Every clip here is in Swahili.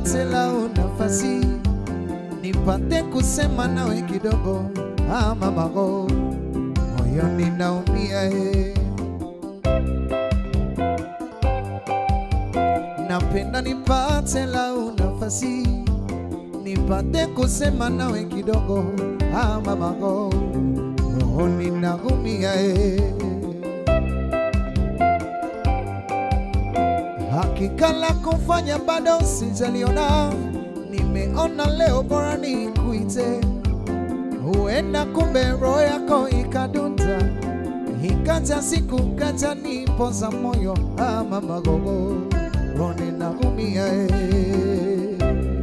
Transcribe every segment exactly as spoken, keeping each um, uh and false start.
nipate lau nafasi, nipate kusema nawe kidogo. Ah mama go, moyo ninaumia eh. Napenda nipate lau nafasi, nipate kusema nawe kidogo. Ah mama go, moyo ninaumia eh. Hakika la kufanya bado sijaliona, nimeona leo bora nikuite. Huenda kumbe roho yako ikadunda, ikaja siku kaja nipoza moyo. Ah mama gogo, roho ninaumia eh.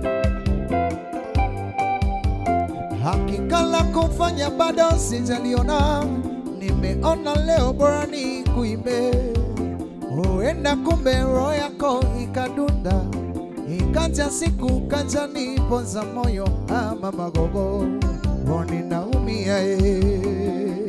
Hakika la kufanya bado sijaliona, nimeona leo bora nikuimbe. Huenda kumbe roho yako ikadunda, ikaja siku kaja nipoza moyo. Ah mama gogo, roho ninaumia eh.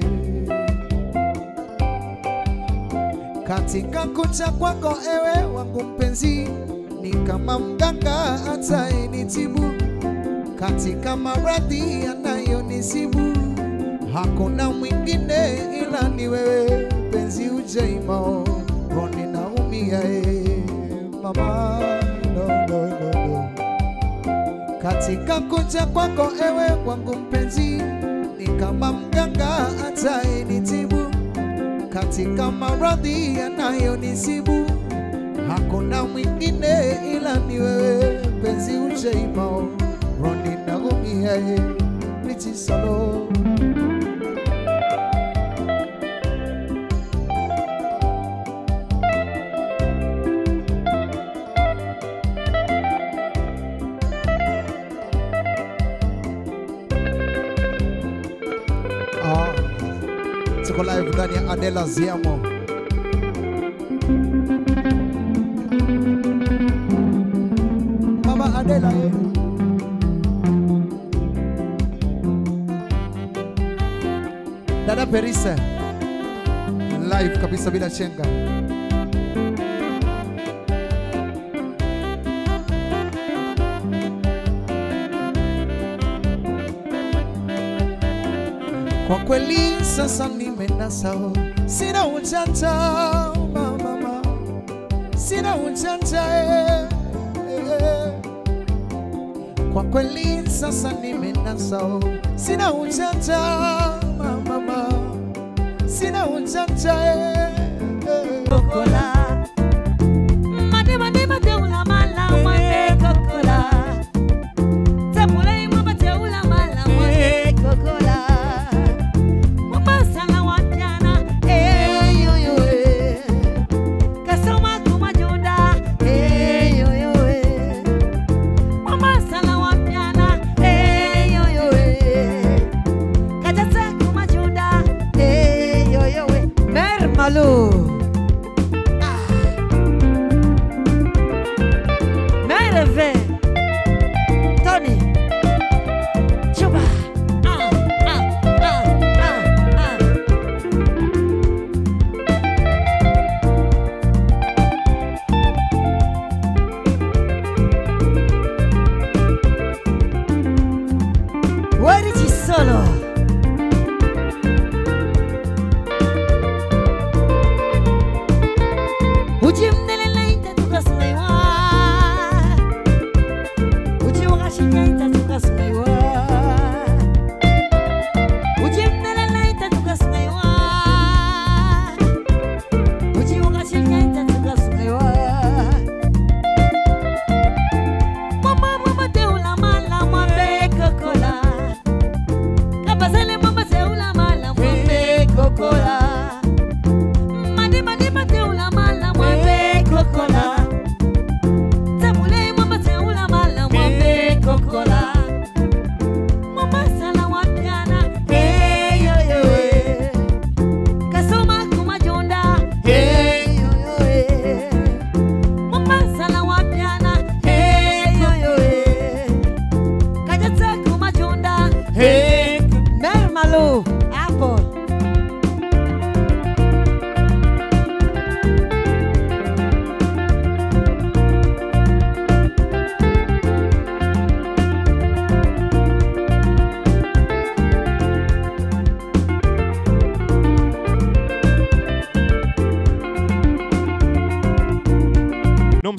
Katika kucha kwako ewe wangu mpenzi, ni kama mganga atayenitibu. Katika maradhi yanayonisibu, hakuna mwingine ila ni wewe penzi ujaimao. Roho ninaumia eh mama, no, no, no, no. Katika kucha kwako ewe wangu mpenzi, ni kama mganga atayenitibu. Katika maradhi yanayonisibu, hakuna mwingine ila ni wewe penzi ujaimao. Roho ninaumia eh Richie Solo. Tuko live ndani ya Adela Ziamo. Mama Adela eh. Dada Perisa live kabisa bila chenga. Kwa kweli sasa nimenasa, sina ujanja mama, sina ujanja eh, eh. Kwa kweli sasa nimenasa, sina ujanja mama, sina ujanja eh, eh. Kokola made made made ula mala made kokola tapule mabate ula mala made kokola. Malu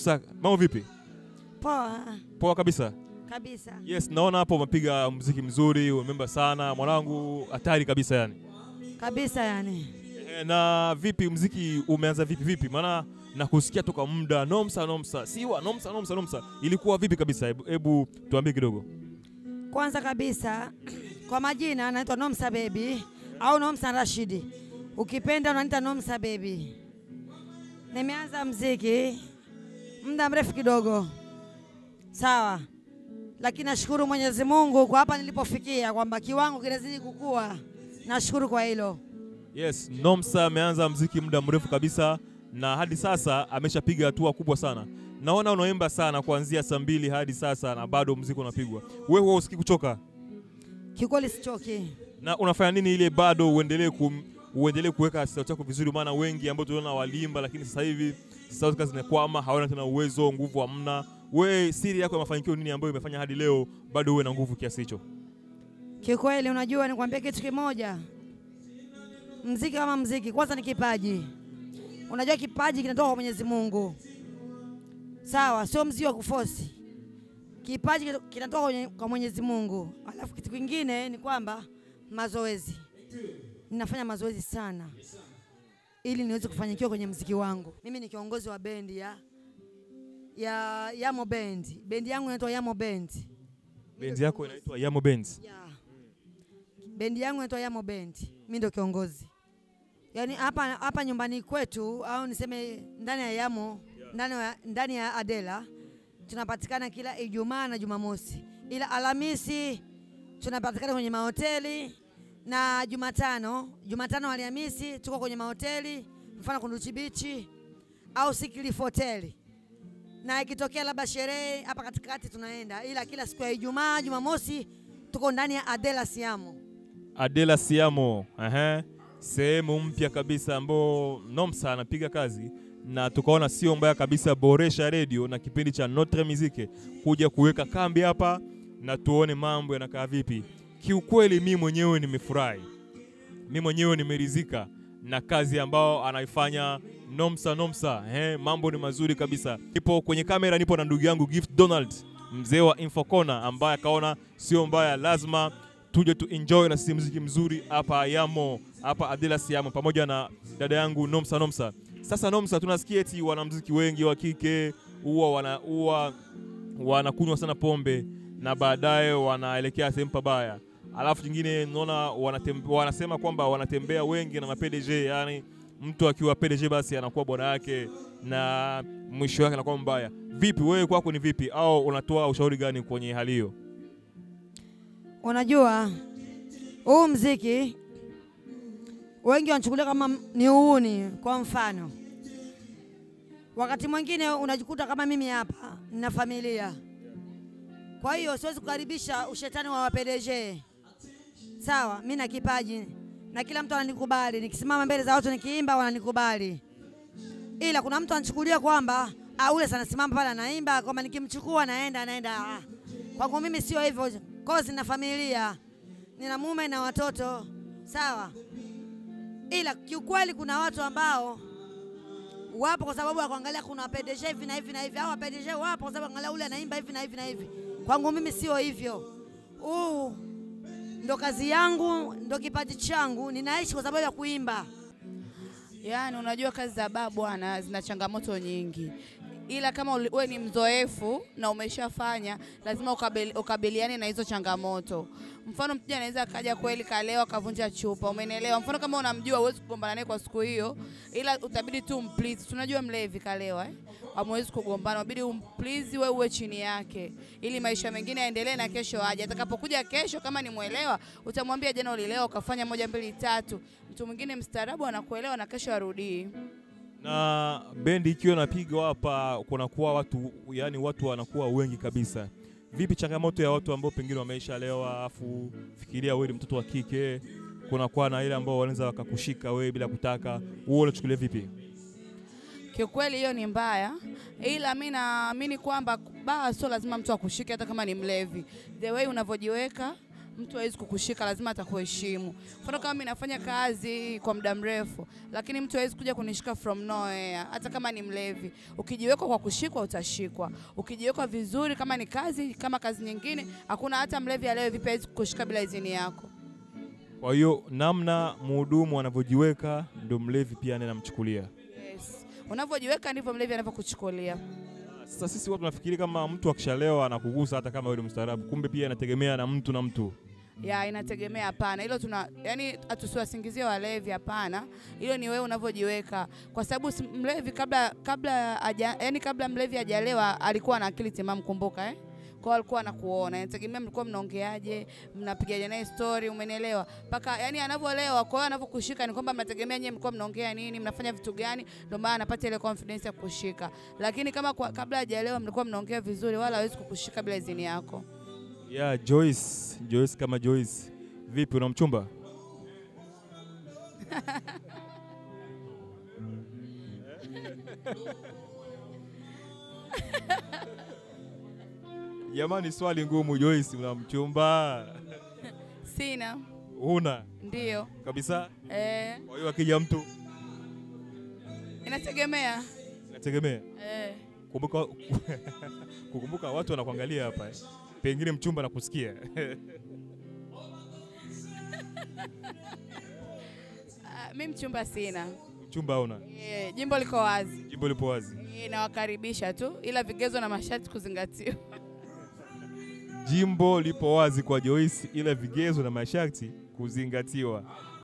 Nomsa, mambo vipi? Poa. Poa kabisa. Kabisa. Yes, naona hapo umepiga muziki mzuri, umemba sana, mwanangu hatari kabisa yani. Kabisa yani. E, na vipi muziki umeanza vipi vipi? Maana nakusikia toka muda Nomsa Nomsa. Siwa Nomsa Nomsa Nomsa. Ilikuwa vipi kabisa? Hebu, hebu tuambie kidogo. Kwanza kabisa kwa majina naitwa Nomsa Baby au Nomsa Rashidi. Ukipenda unaniita Nomsa Baby. Nimeanza muziki muda mrefu kidogo. Sawa. Lakini nashukuru Mwenyezi Mungu kwa hapa nilipofikia kwamba kiwango kinazidi kukua. Nashukuru kwa hilo. Yes, Nomsa ameanza muziki muda mrefu kabisa na hadi sasa ameshapiga hatua kubwa sana. Naona unaimba sana kuanzia saa mbili hadi sasa na bado muziki unapigwa. Wewe huwa usikii kuchoka? Kikweli sichoki. Na unafanya nini ile bado uendelee ku uendelee kuweka sauti yako vizuri, maana wengi ambao tunaona walimba lakini sasa hivi sauti kazi zinakwama, hawana tena uwezo, nguvu hamna. Wewe siri yako ya mafanikio nini ambayo imefanya hadi leo bado uwe na nguvu kiasi hicho? Kikweli unajua nikwambia kitu kimoja. Muziki kama muziki kwanza ni kipaji. Unajua kipaji kinatoka kwa Mwenyezi Mungu. Sawa, sio mziki wa kuforce. Kipaji kinatoka kwa Mwenyezi Mungu. Alafu kitu kingine ni kwamba mazoezi. Ninafanya mazoezi sana ili niweze kufanikiwa kwenye muziki wangu. Mimi ni kiongozi wa bendi ya ya Yamo Band. Bendi yangu inaitwa Yamo Band. Bendi yako inaitwa Yamo Band? Yeah. Bendi yangu inaitwa Yamo Band. Mimi ndio kiongozi. Yaani hapa hapa nyumbani kwetu au niseme ndani ya Yamo, ndani ya ndani ya Adela tunapatikana kila Ijumaa na Jumamosi. Ila Alhamisi tunapatikana kwenye mahoteli na Jumatano, Jumatano na Alhamisi tuko kwenye mahoteli, mfano Kunduchi Beach au Sikili Hotel. Na ikitokea labda sherehe hapa katikati tunaenda, ila kila siku ya Ijumaa, Jumamosi tuko ndani ya Adela Siamo. Adela Siamo, ehe. Sehemu mpya kabisa ambao Nomsa anapiga kazi na tukaona sio mbaya kabisa Boresha Radio na kipindi cha Notre Musique kuja kuweka kambi hapa na tuone mambo yanakaa vipi. Kiukweli mimi mwenyewe nimefurahi. Mimi mwenyewe nimeridhika na kazi ambao anaifanya Nomsa Nomsa. Eh, mambo ni mazuri kabisa. Nipo kwenye kamera, nipo na ndugu yangu Gift Donald, mzee wa Infocona, ambaye akaona sio mbaya lazima tuje tu enjoy na sisi muziki mzuri hapa Yamo, hapa Adela Siamo pamoja na dada yangu Nomsa Nomsa. Sasa Nomsa, tunasikia eti wanamuziki wengi wa kike huwa wana huwa wanakunywa sana pombe na baadaye wanaelekea sehemu pabaya. Alafu kingine naona wanasema kwamba wanatembea wengi na ma-P D G, yani mtu akiwa P D G basi anakuwa bwana yake na mwisho wake anakuwa mbaya. Vipi wewe kwako ni vipi au unatoa ushauri gani kwenye hali hiyo? Unajua huu muziki wengi wanachukulia kama ni uuni. Kwa mfano, wakati mwingine unajikuta kama mimi hapa nina familia, kwa hiyo siwezi kukaribisha ushetani wa P D G. Sawa, mimi na kipaji na kila mtu ananikubali, nikisimama mbele za watu nikiimba wananikubali, ila kuna mtu anachukulia kwamba ah, ule sana simama pale anaimba kama nikimchukua naenda anaenda. Kwangu mimi sio hivyo, cause nina familia, nina mume na watoto. Sawa, ila kiukweli kuna watu ambao wapo kwa sababu ya kuangalia kuna P D G hivi na hivi na hivi, au P D G wapo kwa sababu angalia ule anaimba hivi na hivi na hivi. Kwangu mimi sio hivyo. Uh, ndo kazi yangu, ndo kipaji changu, ninaishi kwa sababu ya kuimba. Yaani unajua kazi za baba bwana zina changamoto nyingi. Ila kama wewe ni mzoefu na umeshafanya, lazima ukabili, ukabiliane na hizo changamoto. Mfano mtu anaweza akaja kweli kalewa kavunja chupa, umeelewa? Mfano kama unamjua huwezi kugombana naye kwa siku hiyo, ila utabidi tu umplease. Tunajua mlevi kalewa eh? Hamwezi kugombana, inabidi umplease wewe uwe chini yake ili maisha mengine yaendelee na kesho aje. Atakapokuja kesho kama ni muelewa, utamwambia jana ulilewa ukafanya moja mbili tatu. Mtu mwingine mstaarabu anakuelewa na kesho arudi. Na bendi ikiwa napiga hapa kuna kuwa watu, yani watu wanakuwa wengi kabisa. Vipi changamoto ya watu ambao pengine wameishalewa afu fikiria wewe ni mtoto wa kike, kuna kuwa na ile ambao wanaweza wakakushika wewe bila kutaka, wewe unachukulia vipi? Kiukweli hiyo ni mbaya, ila mimi naamini kwamba baa sio lazima mtu akushike hata kama ni mlevi. The way unavojiweka mtu hawezi kukushika, lazima atakuheshimu. Mfano kama mimi nafanya kazi kwa muda mrefu, lakini mtu hawezi kuja kunishika from nowhere, hata kama ni mlevi. Ukijiweka kwa kushikwa utashikwa. Ukijiweka vizuri, kama ni kazi, kama kazi nyingine, hakuna hata mlevi aleo vipi hawezi kukushika bila idhini yako. Kwa hiyo namna mhudumu anavyojiweka ndio mlevi pia anamchukulia. Yes. Unavyojiweka ndivyo mlevi anavyokuchukulia. Sasa sisi watu tunafikiri kama mtu akishalewa anakugusa hata kama yule mstaarabu, kumbe pia inategemea na mtu na mtu. Ya, inategemea. Hapana, hilo tuna yani atusiwasingizie walevi, hapana. Hilo ni wewe unavyojiweka, kwa sababu mlevi kabla kabla aja, yani kabla mlevi hajalewa alikuwa na akili timamu, kumbuka eh. Kwa alikuwa anakuona, inategemea mlikuwa mnaongeaje, mnapigaje naye story, umenielewa? Paka yani anavyolewa, kwa hiyo anavyokushika ni kwamba mnategemea nyewe mlikuwa mnaongea nini, mnafanya vitu gani, ndio maana anapata ile confidence ya kukushika. Lakini kama kwa, kabla hajalewa mlikuwa mnaongea vizuri, wala hawezi kukushika bila idhini yako. Yeah, Joyce, Joyce kama Joyce. Vipi, una mchumba? Jamani, swali ngumu. Joyce, una mchumba? Sina. Una? Ndio. Kabisa? Eh. Kwa hiyo akija mtu? Inategemea. Inategemea? Eh. Kumbuka kukumbuka watu wanakuangalia hapa eh. Pengine mchumba nakusikia. Uh, mimi mchumba sina. Mchumba una? Yeah, jimbo liko wazi. Jimbo lipo wazi. Yeah, nawakaribisha tu, ila vigezo na masharti kuzingatiwa. Jimbo lipo wazi kwa Joyce, ila vigezo na masharti kuzingatiwa.